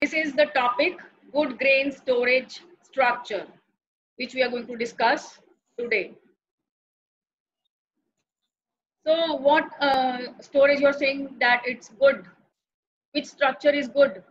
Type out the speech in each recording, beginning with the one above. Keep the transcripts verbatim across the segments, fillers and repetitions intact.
This is the topic, good grain storage structure, which we are going to discuss today. So what uh, storage you're saying that it's good? Which structure is good?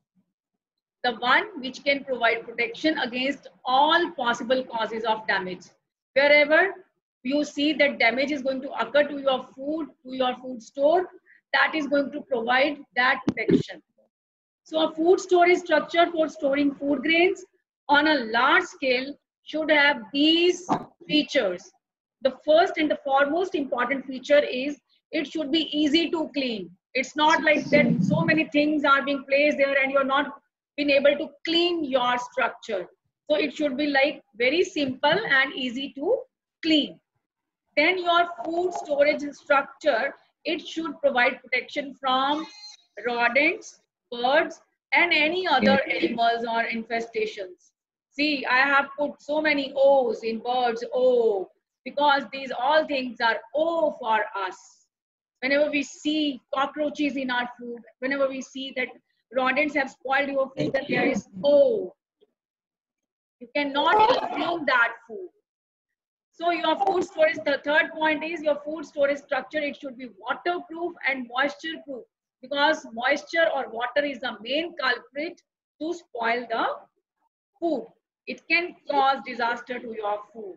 The one which can provide protection against all possible causes of damage. Wherever you see that damage is going to occur to your food, to your food store, that is going to provide that protection. So a food storage structure for storing food grains on a large scale should have these features. The first and the foremost important feature is it should be easy to clean. It's not like that so many things are being placed there and you're not being able to clean your structure. So it should be like very simple and easy to clean. Then your food storage structure, it should provide protection from rodents, birds, and any other animals or infestations. See, I have put so many O's in birds, O, because these all things are O for us. Whenever we see cockroaches in our food, whenever we see that rodents have spoiled your food, then there is O. You cannot consume that food. So your food storage, the third point is your food storage structure, it should be waterproof and moisture proof, because moisture or water is the main culprit to spoil the food. It can cause disaster to your food.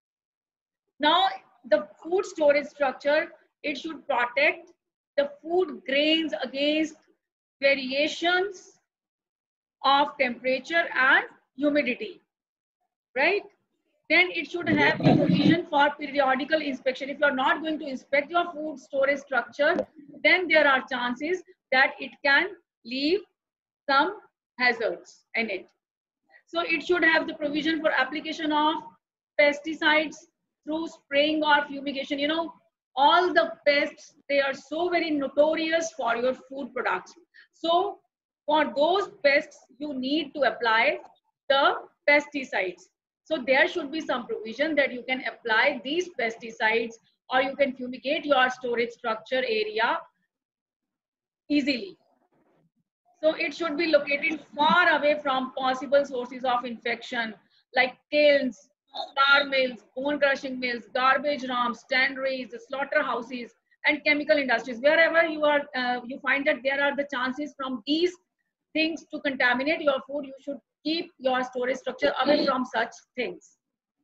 Now, the food storage structure, it should protect the food grains against variations of temperature and humidity, right? Then it should have the provision for periodical inspection. If you are not going to inspect your food storage structure, then there are chances that it can leave some hazards in it. So it should have the provision for application of pesticides through spraying or fumigation. You know, all the pests, they are so very notorious for your food products. So for those pests, you need to apply the pesticides. So there should be some provision that you can apply these pesticides or you can fumigate your storage structure area easily. So it should be located far away from possible sources of infection like kilns, tar mills, bone crushing mills, garbage dumps, tanneries, slaughterhouses, and chemical industries. Wherever you are, uh, you find that there are the chances from these things to contaminate your food, you should keep your storage structure away from such things.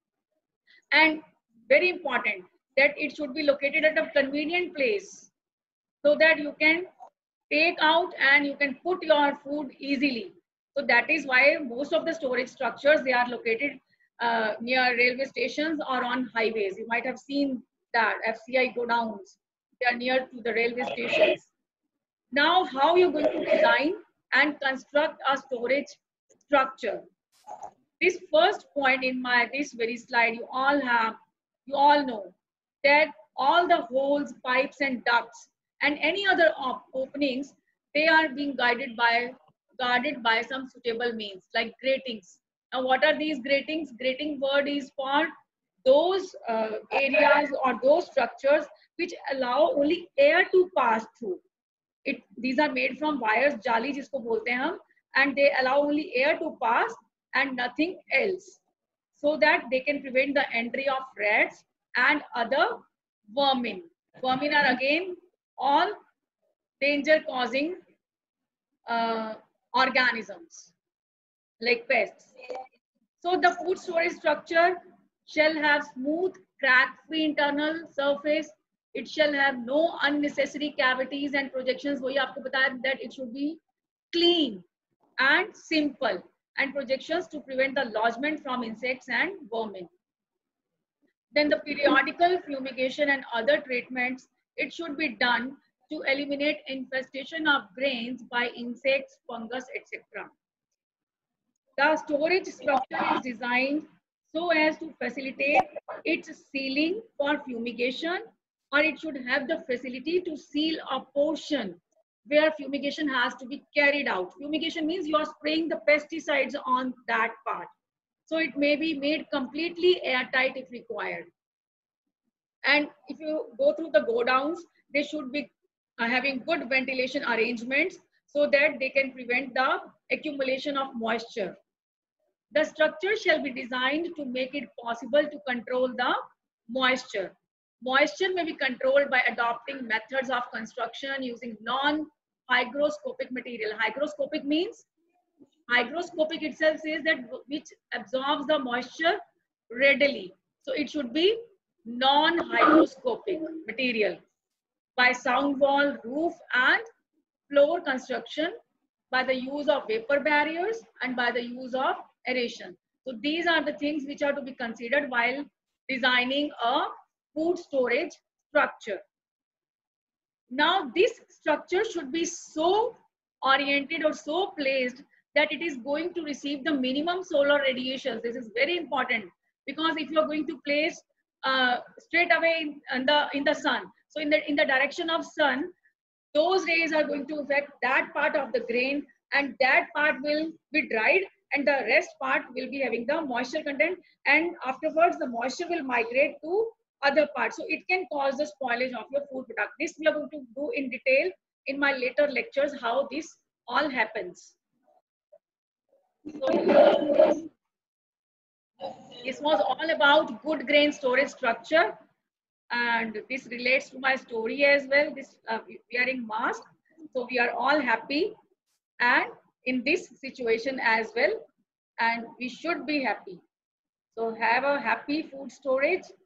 And very important that it should be located at a convenient place so that you can take out and you can put your food easily. So that is why most of the storage structures, they are located uh, near railway stations or on highways. You might have seen that F C I godowns, they are near to the railway stations. Now, how you're going to design and construct a storage structure. This first point in my this very slide, you all have, you all know that all the holes, pipes and ducts and any other op openings, they are being guided by, guarded by some suitable means like gratings. Now, what are these gratings? Grating word is for those uh, areas or those structures which allow only air to pass through. It, these are made from wires, jali jisko bolte hain hum, and they allow only air to pass and nothing else, so that they can prevent the entry of rats and other vermin. Vermin are again all danger causing uh, organisms like pests. So the food storage structure shall have smooth, crack-free internal surface. It shall have no unnecessary cavities and projections. वही आपको बताया that it should be clean and simple, and projections to prevent the lodgement from insects and vermin. Then the periodical fumigation and other treatments, it should be done to eliminate infestation of grains by insects, fungus, et cetera. The storage structure is designed so as to facilitate its sealing for fumigation, or it should have the facility to seal a portion where fumigation has to be carried out. Fumigation means you are spraying the pesticides on that part. So it may be made completely airtight if required. And if you go through the godowns, they should be uh, having good ventilation arrangements so that they can prevent the accumulation of moisture. The structure shall be designed to make it possible to control the moisture. Moisture may be controlled by adopting methods of construction using non-hygroscopic material. Hygroscopic means, hygroscopic itself says that which absorbs the moisture readily. So it should be non-hygroscopic material. By sound wall, roof and floor construction, by the use of vapor barriers and by the use of aeration. So these are the things which are to be considered while designing a food storage structure. Now this structure should be so oriented or so placed that it is going to receive the minimum solar radiations. This is very important, because if you are going to place uh, straight away in, in the in the sun, so in the in the direction of sun, those rays are going to affect that part of the grain, and that part will be dried, and the rest part will be having the moisture content, and afterwards the moisture will migrate to other parts. So it can cause the spoilage of your food product. This we are going to do in detail in my later lectures, how this all happens. So this was all about good grain storage structure, and this relates to my story as well. This uh, we are in mask, so we are all happy and in this situation as well, and we should be happy. So have a happy food storage